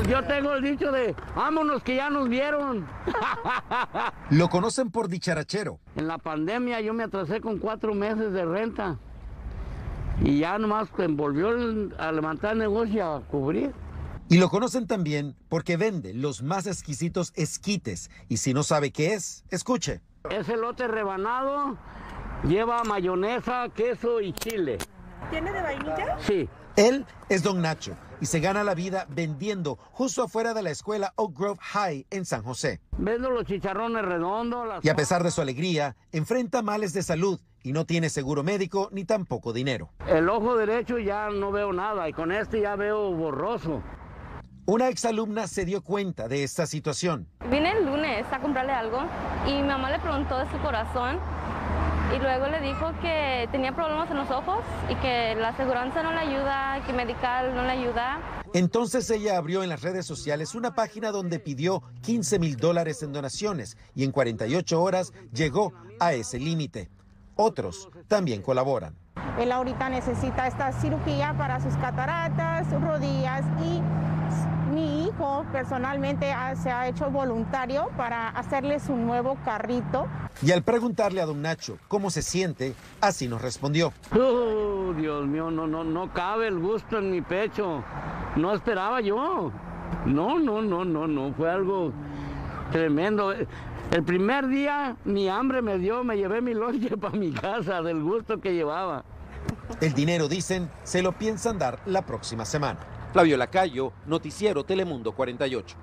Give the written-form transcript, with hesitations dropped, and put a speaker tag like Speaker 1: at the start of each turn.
Speaker 1: Yo tengo el dicho de, vámonos que ya nos vieron.
Speaker 2: Lo conocen por dicharachero.
Speaker 1: En la pandemia yo me atrasé con 4 meses de renta. Y ya nomás volvió a levantar el negocio y a cubrir.
Speaker 2: Y lo conocen también porque vende los más exquisitos esquites. Y si no sabe qué es, escuche.
Speaker 1: Es elote rebanado, lleva mayonesa, queso y chile.
Speaker 3: ¿Tiene de vainilla?
Speaker 1: Sí.
Speaker 2: Él es Don Nacho y se gana la vida vendiendo justo afuera de la escuela Oak Grove High en San José.
Speaker 1: Vendo los chicharrones redondos.
Speaker 2: Y a pesar de su alegría, enfrenta males de salud y no tiene seguro médico ni tampoco dinero.
Speaker 1: El ojo derecho ya no veo nada y con este ya veo borroso.
Speaker 2: Una exalumna se dio cuenta de esta situación.
Speaker 4: Vine el lunes a comprarle algo y mi mamá le preguntó de su corazón y luego le dijo que tenía problemas en los ojos y que la aseguranza no le ayuda, que medical no le ayuda.
Speaker 2: Entonces ella abrió en las redes sociales una página donde pidió $15,000 en donaciones y en 48 horas llegó a ese límite. Otros también colaboran.
Speaker 3: Él ahorita necesita esta cirugía para sus cataratas, sus rodillas y mi hijo personalmente se ha hecho voluntario para hacerle su nuevo carrito.
Speaker 2: Y al preguntarle a don Nacho cómo se siente, así nos respondió.
Speaker 1: Dios mío, no cabe el gusto en mi pecho. No esperaba yo. No, fue algo tremendo. El primer día ni hambre me dio, me llevé mi lonche para mi casa del gusto que llevaba.
Speaker 2: El dinero, dicen, se lo piensan dar la próxima semana. Flavio Lacayo, Noticiero Telemundo 48.